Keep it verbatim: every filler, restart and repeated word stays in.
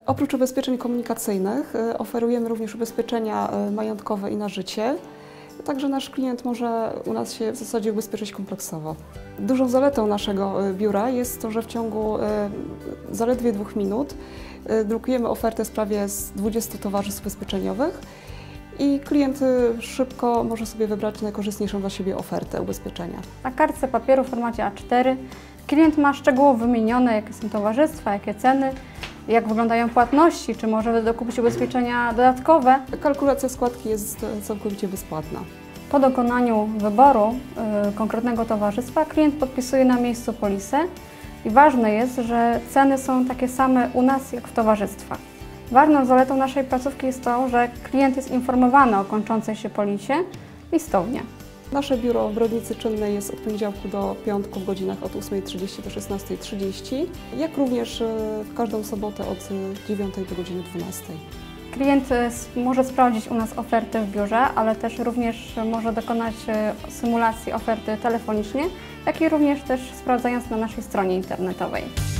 Oprócz ubezpieczeń komunikacyjnych oferujemy również ubezpieczenia majątkowe i na życie. Także nasz klient może u nas się w zasadzie ubezpieczyć kompleksowo. Dużą zaletą naszego biura jest to, że w ciągu zaledwie dwóch minut drukujemy ofertę w sprawie z dwudziestu towarzystw ubezpieczeniowych i klient szybko może sobie wybrać najkorzystniejszą dla siebie ofertę ubezpieczenia. Na kartce papieru w formacie A cztery klient ma szczegółowo wymienione, jakie są towarzystwa, jakie ceny, jak wyglądają płatności, czy może dokupić ubezpieczenia dodatkowe. Kalkulacja składki jest całkowicie bezpłatna. Po dokonaniu wyboru y, konkretnego towarzystwa klient podpisuje na miejscu polisę i ważne jest, że ceny są takie same u nas jak w towarzystwach. Ważną zaletą naszej placówki jest to, że klient jest informowany o kończącej się polisie listownie. Nasze biuro w Brodnicy Czynnej jest od poniedziałku do piątku w godzinach od ósmej trzydzieści do szesnastej trzydzieści, jak również w każdą sobotę od dziewiątej do godziny dwunastej. Klient może sprawdzić u nas ofertę w biurze, ale też również może dokonać symulacji oferty telefonicznie, jak i również też sprawdzając na naszej stronie internetowej.